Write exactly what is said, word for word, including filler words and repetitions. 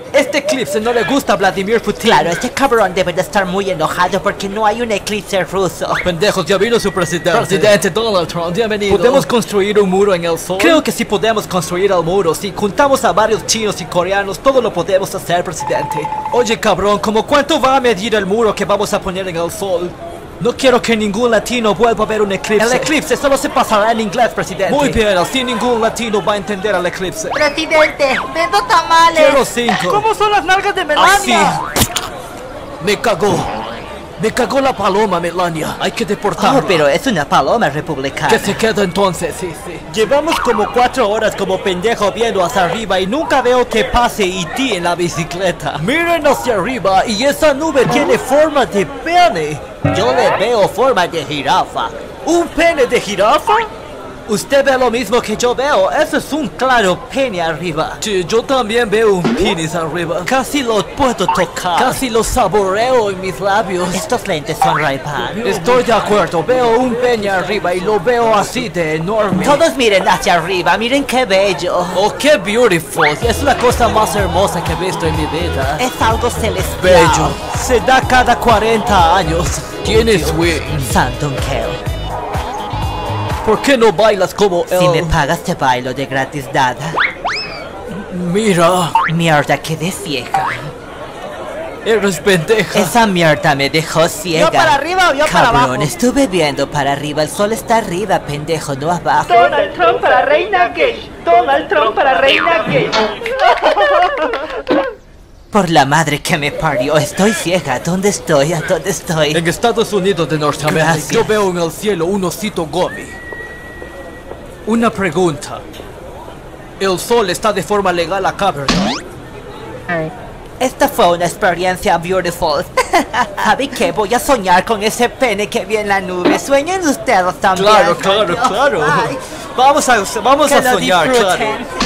Este eclipse no le gusta a Vladimir Putin. Claro, este cabrón debe de estar muy enojado porque no hay un eclipse ruso. Pendejos, ya vino su presidente. Presidente Donald Trump, bienvenido. ¿Podemos construir un muro en el sol? Creo que sí podemos construir el muro. Si juntamos a varios chinos y coreanos, todo lo podemos hacer, presidente. Oye, cabrón, ¿cómo cuánto va a medir el muro que vamos a poner en el sol? No quiero que ningún latino vuelva a ver un eclipse. El eclipse solo se pasará en inglés, presidente. Muy bien, así ningún latino va a entender el eclipse. Presidente, vendo tamales. Quiero cinco. ¿Cómo son las nalgas de Melania? Así. Me cagó. Me cagó la paloma, Melania. Hay que deportarla. Oh, pero es una paloma republicana. Que se queda entonces, sí, sí. Llevamos como cuatro horas como pendejo viendo hacia arriba y nunca veo que pase E T en la bicicleta. Miren hacia arriba y esa nube tiene forma de pene. Yo le veo forma de jirafa. ¿Un pene de jirafa? Usted ve lo mismo que yo veo, eso es un claro pene arriba. Sí, yo también veo un penis arriba. Casi lo puedo tocar. Casi lo saboreo en mis labios. Estos lentes son Ray-Ban. Estoy de acuerdo, veo un pene arriba y lo veo así de enorme. Todos miren hacia arriba, miren qué bello. Oh, qué beautiful. Es la cosa más hermosa que he visto en mi vida. Es algo celestial. Bello. Se da cada cuarenta años. Tiene swing. Santunkel. ¿Por qué no bailas como él? Si me pagas te bailo de gratis dada. Mira. Mierda, quedé ciega. Eres pendeja. Esa mierda me dejó ciega. ¿Yo para arriba o yo para abajo? Cabrón, estuve viendo para arriba. El sol está arriba, pendejo, no abajo. Donald Trump para reina gay. Donald Trump para reina gay. Por la madre que me parió, estoy ciega. ¿Dónde estoy? ¿A dónde estoy? En Estados Unidos de Norteamérica. Gracias. Yo veo en el cielo un osito gomi. Una pregunta. El sol está de forma legal acá, ¿verdad? Esta fue una experiencia beautiful. ¿Sabe qué? Voy a soñar con ese pene que vi en la nube. Sueñen ustedes también. Claro, claro, claro. Ay, Vamos a, vamos que a lo soñar, disfruten. claro.